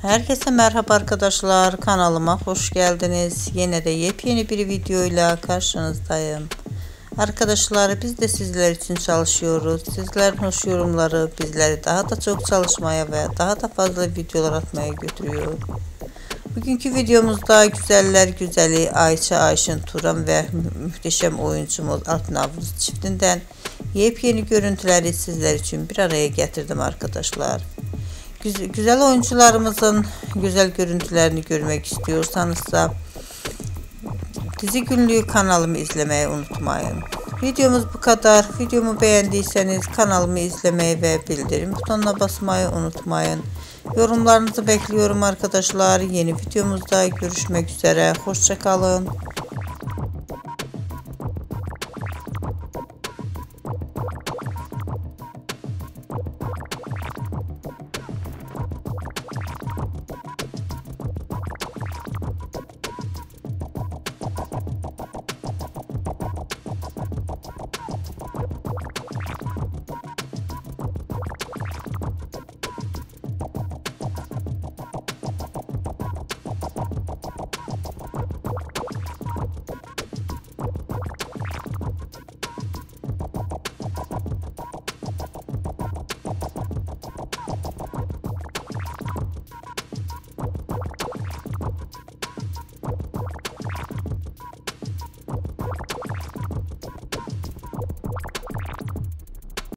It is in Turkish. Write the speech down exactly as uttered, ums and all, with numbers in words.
Herkese merhaba arkadaşlar, kanalıma hoş geldiniz. Yine de yepyeni bir videoyla karşınızdayım. Arkadaşlar, biz de sizler için çalışıyoruz. Sizlerin hoş yorumları bizleri daha da çok çalışmaya ve daha da fazla videolar atmaya götürüyor. Bugünkü videomuzda güzeller güzeli Ayça Ayşin Turan ve muhteşem oyuncumuz Alp Navruz çiftinden yepyeni görüntüleri sizler için bir araya getirdim arkadaşlar. Güzel oyuncularımızın güzel görüntülerini görmek istiyorsanız dizi günlüğü kanalımı izlemeyi unutmayın. Videomuz bu kadar. Videomu beğendiyseniz kanalımı izlemeyi ve bildirim butonuna basmayı unutmayın. Yorumlarınızı bekliyorum arkadaşlar. Yeni videomuzda görüşmek üzere. Hoşça kalın.